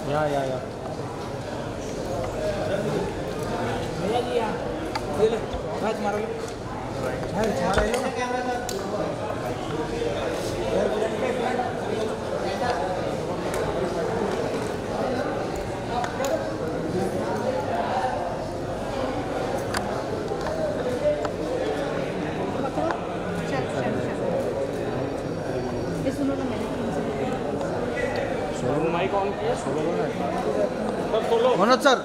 या भैया जी यहाँ ये ले भाई तुम्हारा लो भाई तुम्हारा लो मनोज सर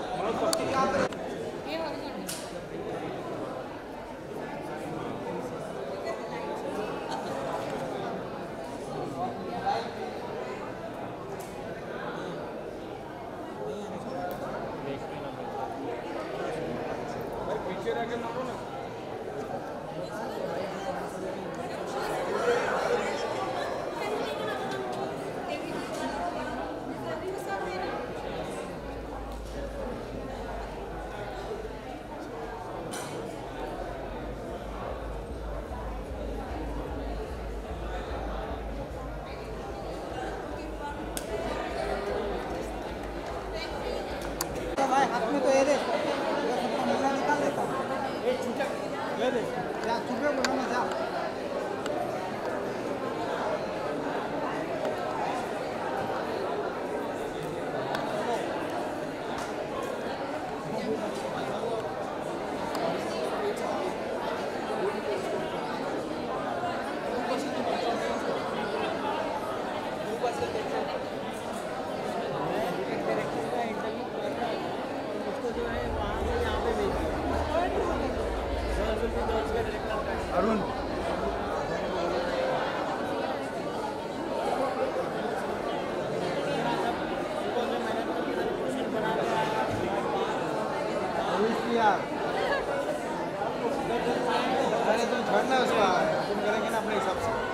हाथ में तो ये दे निकाल देता ले दे या चुपे बोलो ना जा अरुण अरे तुम छोड़ना उसका तुम करेंगे ना अपने हिसाब से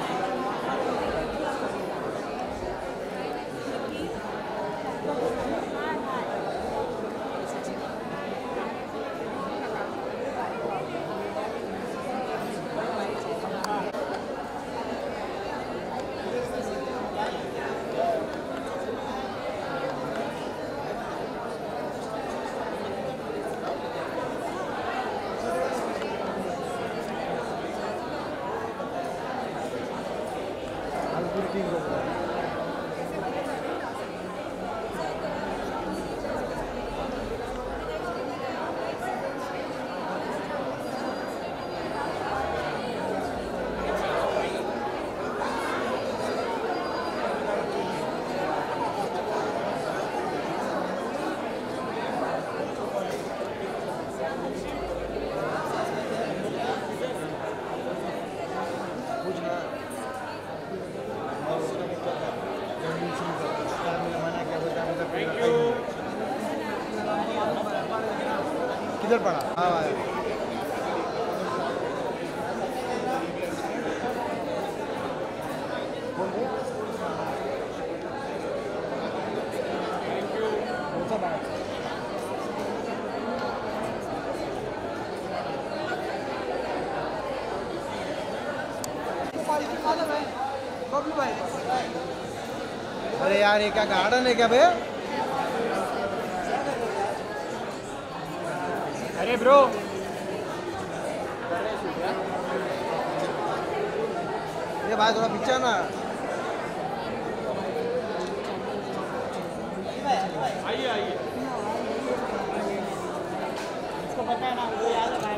किधर पड़ा? हाँ भाई अरे यार ये क्या गार्डन है क्या भैया? अरे ब्रो ये भाई थोड़ा पीछे ना आइए आइए इसको पता है ना वो याद है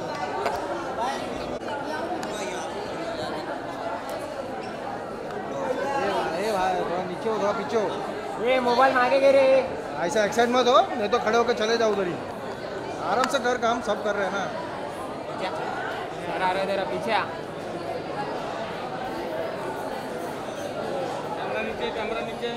भाई थोड़ा नीचे हो थोड़ा पीछे हो ये मोबाइल मांगे गए रे ऐसा एक्साइट मत हो नहीं तो खड़े होकर चले जाओ उधर ही आराम से कर काम सब कर रहे हैं ना सर आ रहे तेरा पीछे कैमरा नीचे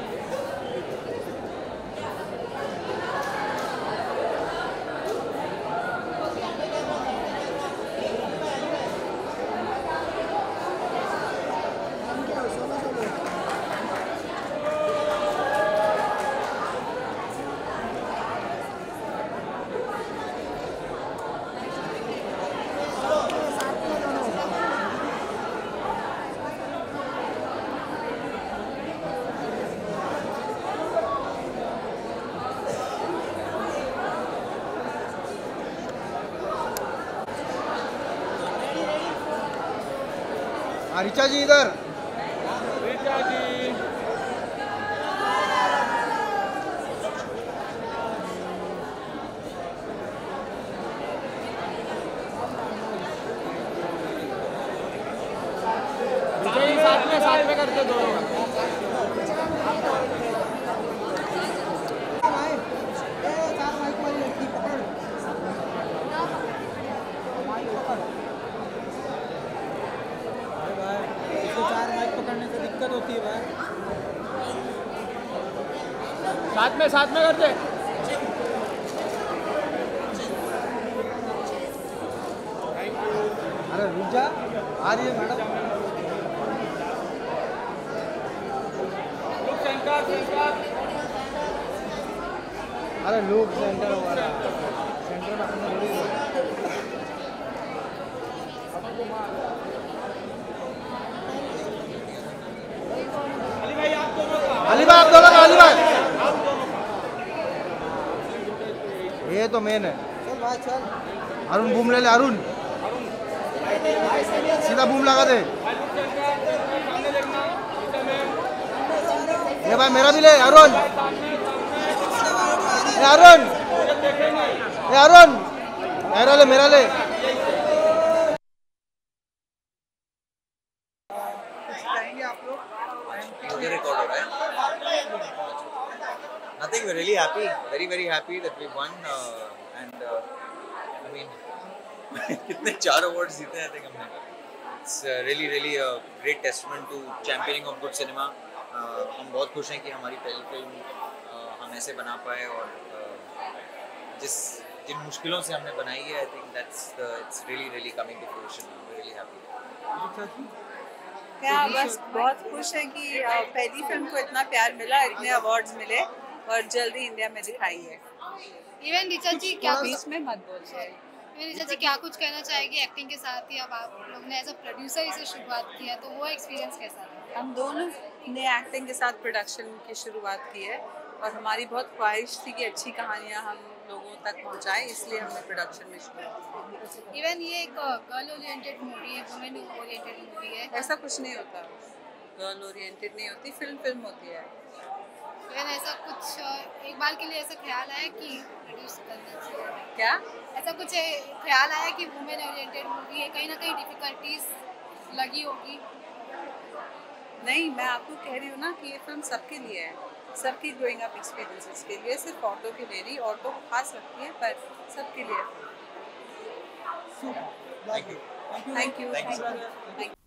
रिचा जी इधर। ऋचा जी साथ में करते दोनों। साथ में करते। अरे रिचा आ रही है मैडम। अरे लुक सेंटर वाला सेंटर में अपना थोड़ी अली भाई आप दोनों का अली भाई ये तो मेन है। चल भाई चल अरुण बूम ले ले अरुण सीधा बूम लगा दे। ये भाई मेरा भी ले अरुण अरुण अरुण मेरा ले रिकॉर्ड हो रहा है। Nothing, we're really happy, very happy that we won and I mean कितने 4 awards जीते हैं I think हमने। It's really a great testament to championing of good cinema। हम बहुत खुश हैं कि हमारी पहली फिल्म हम ऐसे बना पाए और जिन मुश्किलों से हमने बनाई है I think it's really coming to fruition। We're really happy। क्या बस बहुत खुश है कि पहली फिल्म को इतना प्यार मिला, इतने अवार्ड्स मिले और जल्दी इंडिया में दिखाई है। इवन ऋचा जी क्या बीच में मत बोल सॉरी। ऋचा जी क्या कुछ कहना चाहेगी एक्टिंग के साथ ही? अब आप लोग ने एज अ प्रोड्यूसर इसे शुरुआत किया तो वो एक्सपीरियंस कैसा रहा? हम दोनों ने एक्टिंग के साथ प्रोडक्शन की शुरुआत की है और हमारी बहुत ख्वाहिश थी कि अच्छी कहानियाँ हम लोगों तक पहुँचाएं, इसलिए हमने प्रोडक्शन में शुरुआत की। इवन ये एक गर्ल ओरिएंटेड मूवी है, वुमेन ओरिएंटेड मूवी है। ऐसा कुछ नहीं होता, गर्ल ओरिएंटेड नहीं होती, फिल्म होती है। इवन ऐसा कुछ एक बार के लिए ऐसा ख्याल आया कि प्रोड्यूस करना चाहिए क्या? ऐसा कुछ ख्याल आया कि वुमेन ओरिएंटेड मूवी है, कहीं ना कहीं डिफिकल्टीज लगी होगी? नहीं, मैं आपको कह रही हूँ ना कि ये फिल्म सबके लिए है, सबकी ग्रोइंग अप एक्सपीरियंसेस के लिए, सिर्फ ऑटो के लिए नहीं। ऑटो खास रखती है पर सबके लिए। Thank you। Thank you.